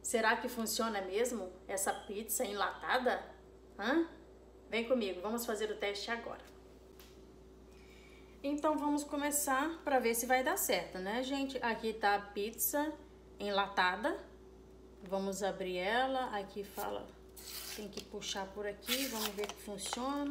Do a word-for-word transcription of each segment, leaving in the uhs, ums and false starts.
Será que funciona mesmo essa pizza enlatada? Hã? Vem comigo, vamos fazer o teste agora. Então vamos começar para ver se vai dar certo, né, gente? Aqui tá a pizza enlatada. Vamos abrir ela. Aqui fala, tem que puxar por aqui, vamos ver que funciona.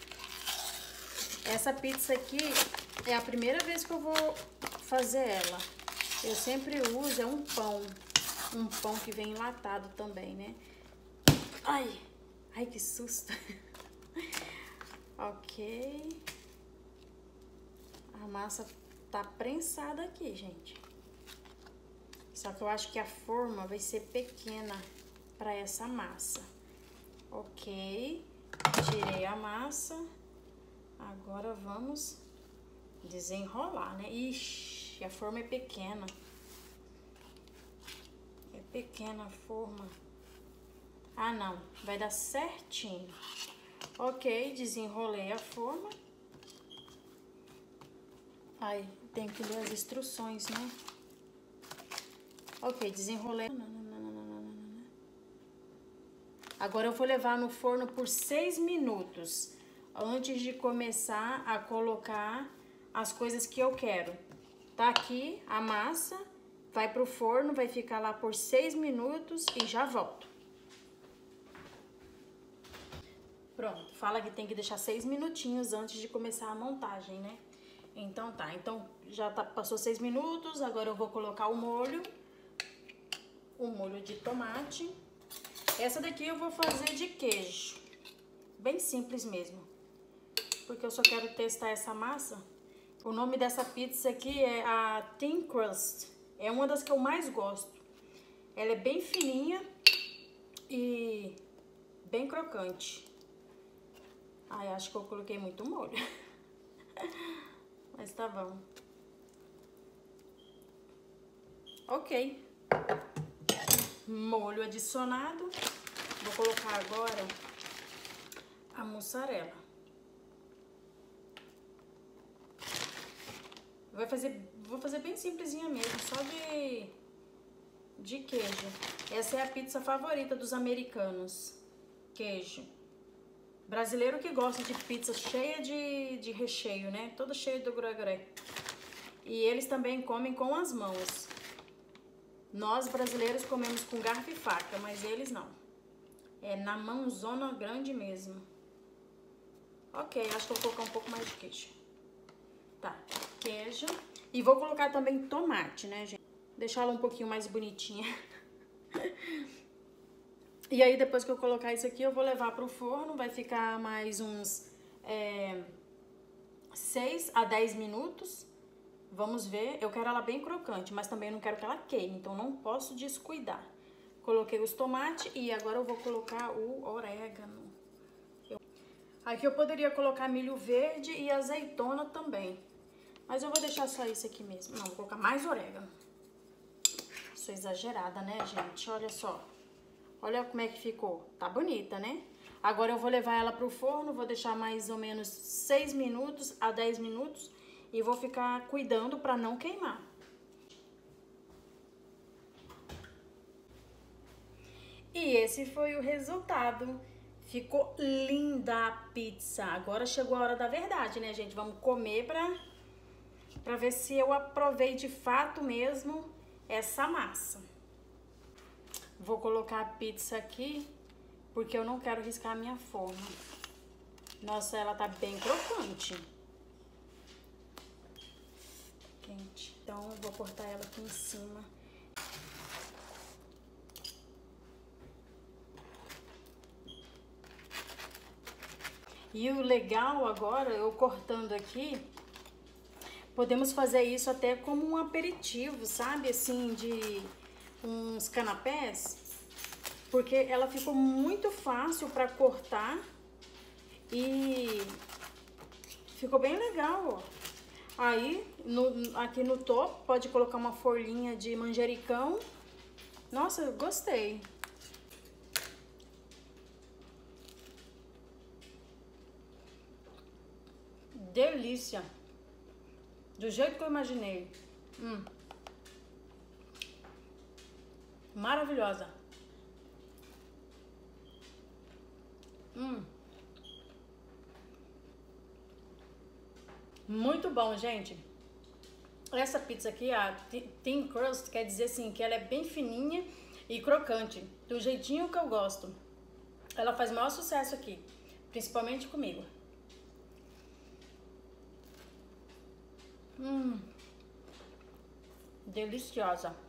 Essa pizza aqui é a primeira vez que eu vou fazer ela. Eu sempre uso, é um pão. Um pão que vem enlatado também, né? Ai, ai que susto. Ok. A massa tá prensada aqui, gente. Só que eu acho que a forma vai ser pequena para essa massa. Ok. Tirei a massa. Agora vamos desenrolar, né? Ixi, a forma é pequena. É pequena a forma. Ah, não. Vai dar certinho. Ok, desenrolei a forma. Ai, tem que ler as instruções, né? Ok, desenrolei. Agora eu vou levar no forno por seis minutos. Antes de começar a colocar as coisas que eu quero. Tá aqui a massa, vai pro forno, vai ficar lá por seis minutos e já volto. Pronto, fala que tem que deixar seis minutinhos antes de começar a montagem, né? Então tá, então já tá, passou seis minutos, agora eu vou colocar o molho. O molho de tomate. Essa daqui eu vou fazer de queijo. Bem simples mesmo. Porque eu só quero testar essa massa. O nome dessa pizza aqui é a Thin Crust. É uma das que eu mais gosto. Ela é bem fininha e bem crocante. Ai, acho que eu coloquei muito molho. Mas tá bom. Ok. Molho adicionado. Vou colocar agora a mussarela. Vai fazer, vou fazer bem simplesinha mesmo, só de, de queijo. Essa é a pizza favorita dos americanos. Queijo. Brasileiro que gosta de pizza cheia de, de recheio, né? Toda cheia do gré-gré. E eles também comem com as mãos. Nós brasileiros comemos com garfo e faca, mas eles não. É na mãozona grande mesmo. Ok, acho que eu vou colocar um pouco mais de queijo. Tá, queijo. E vou colocar também tomate, né, gente? Deixar ela um pouquinho mais bonitinha. E aí, depois que eu colocar isso aqui, eu vou levar pro forno. Vai ficar mais uns é, seis a dez minutos. Vamos ver. Eu quero ela bem crocante, mas também não quero que ela queime. Então, não posso descuidar. Coloquei os tomates e agora eu vou colocar o orégano. Eu... Aqui eu poderia colocar milho verde e azeitona também. Mas eu vou deixar só isso aqui mesmo. Não, vou colocar mais orégano. Sou exagerada, né, gente? Olha só. Olha como é que ficou. Tá bonita, né? Agora eu vou levar ela pro forno. Vou deixar mais ou menos seis minutos a dez minutos. E vou ficar cuidando pra não queimar. E esse foi o resultado. Ficou linda a pizza. Agora chegou a hora da verdade, né, gente? Vamos comer pra... Pra ver se eu aprovei de fato mesmo essa massa. Vou colocar a pizza aqui, porque eu não quero riscar a minha forma. Nossa, ela tá bem crocante. Quente. Então, eu vou cortar ela aqui em cima. E o legal agora, eu cortando aqui... Podemos fazer isso até como um aperitivo, sabe? Assim, de uns canapés. Porque ela ficou muito fácil para cortar. E ficou bem legal, ó. Aí, no, aqui no topo, pode colocar uma folhinha de manjericão. Nossa, eu gostei. Delícia. Do jeito que eu imaginei. Hum. Maravilhosa. Hum. Muito bom, gente. Essa pizza aqui, a Thin Crust, quer dizer assim, que ela é bem fininha e crocante, do jeitinho que eu gosto. Ela faz o maior sucesso aqui, principalmente comigo. Hum. Deliciosa.